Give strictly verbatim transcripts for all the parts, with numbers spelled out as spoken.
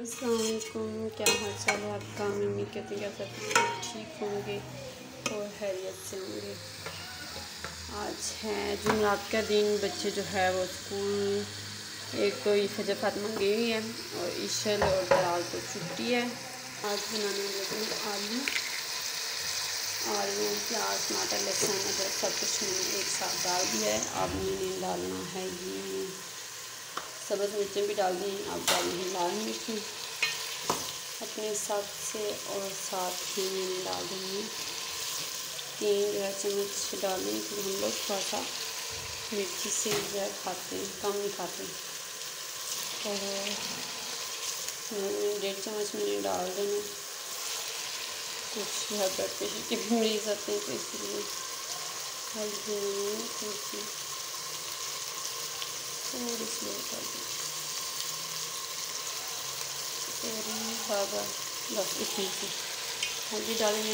अस्सलाम वालेकुम, क्या हाल चाल है आपका। मैं उम्मीद करती हूँ कि सब ठीक होंगे और खैरियत से होंगे। आज है जुमेरात का दिन। बच्चे जो है वो स्कूल, एक तो फजर फातिमा गई हुई है और ईशल और दलाल को छुट्टी है। आज बनाने लगे आलू आलू प्याज टमाटर लहसुन अदरक सब कुछ मैंने एक साथ डाल दिया है। अब मैंने डालना है ये सब्ज़ मिर्चें भी डाल दी। अब डालनी है लाल मिर्ची अपने हिसाब से और साथ ही मैंने डाल देंगे तीन जो है चम्मच डालें, क्योंकि हम लोग थोड़ा सा मिर्ची से जो है खाते हैं, कम नहीं खाते। और डेढ़ चम्मच मैंने डाल देना। कुछ जो है ब्लड प्रेशर के भी मरीज आते हैं तो इसलिए हल्दी थोड़ी थोड़ी सी डाल दें बाबा बस इतनी सी हल्दी डालेंगे।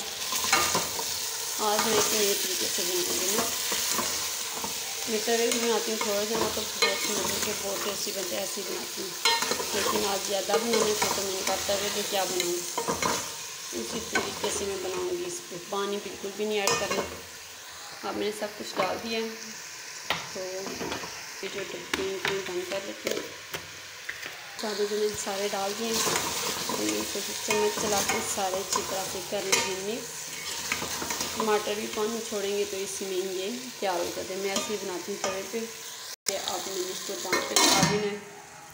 आज मैं इसे नए तरीके से बनाऊँगी ना। मैं तरह भी बनाती हूँ थोड़ा सा, तो बहुत मज़े के बहुत टेस्टी बनते हैं, ऐसे ही बनाती हूँ। लेकिन आज ज़्यादा बनाने को तो मैंने कहा तवे पे क्या बनाऊँ, उसी तरीके से मैं बनाऊँगी। इस पर पानी बिल्कुल भी नहीं ऐड करना। अब मैंने सब कुछ डाल दिया है, तो ये जो डब्बे बंद कर लेते हैं। सारे जो मैंने सारे डाल दिए हैं, तो ये कोशिश चम्मच चला के सारे अच्छी तरह से कर लेंगे मिक्स। टमाटर भी पानी छोड़ेंगे तो इसमें ये तैयार हो जाते हैं। मैं ऐसे ही बनाती हूँ तवे पे। अब मैंने इसको दाम पे लगा देना है,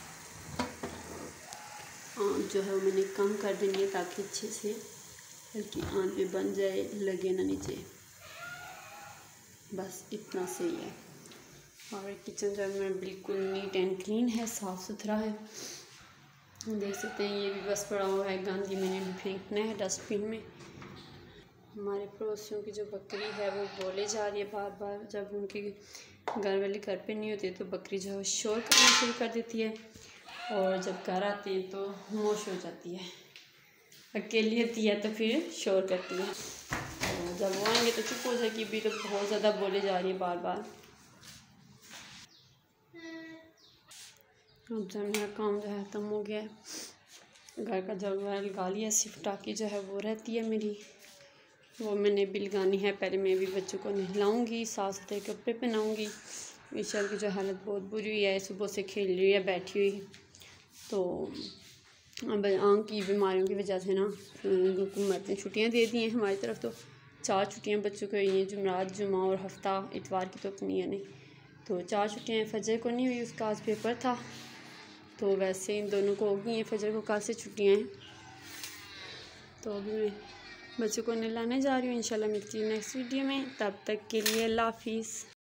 आँच जो है वो मैंने कम कर देनी है ताकि अच्छे से हल्की आँच में बन जाए, लगे ना नीचे। बस इतना सही है। और किचन जो है मेरा बिल्कुल नीट एंड क्लीन है, साफ़ सुथरा है। देख सकते हैं ये भी बस पड़ा हुआ है गंद, ही मैंने भी फेंकना है डस्टबिन में। हमारे पड़ोसियों की जो बकरी है वो बोले जा रही है बार बार। जब उनके घर वाले घर पे नहीं होते तो बकरी जो है शोर करना शुरू कर देती है, और जब घर आते हैं तो खामोश हो जाती है। अकेली होती है तो फिर शोर करती है, और जब वो आएंगे तो चुप हो जाएगी। भी तो बहुत ज़्यादा बोले जा रही है बार बार। अब जब मेरा काम जो है ख़त्म हो गया है, घर का जब लगा लिया, सिर्फ टाकी जो है वो रहती है मेरी, वो मैंने भी लगानी है। पहले मैं भी बच्चों को नहलाऊँगी, साफ सुथरे कपड़े पहनाऊँगी। ईशल की जो हालत बहुत बुरी हुई है, सुबह से खेल रही है बैठी हुई। तो अब आँख की बीमारियों की वजह से ना हुकूमत ने छुट्टियाँ दे दी हैं। हमारी तरफ तो चार छुट्टियाँ बच्चों को हुई हैं, जुमेरात जुमा और हफ्ता इतवार की तो अपनी है नहीं। तो चार छुट्टियाँ हैं। फजर को नहीं हुई, उसका आज पेपर था, तो वैसे इन दोनों को हो गई हैं। फजर को कल से छुट्टियाँ हैं। तो अभी मैं बच्चों को नहलाने जा रही हूँ। इंशाल्लाह मिलती हूँ नेक्स्ट वीडियो में, तब तक के लिए अल्लाह हाफिज़।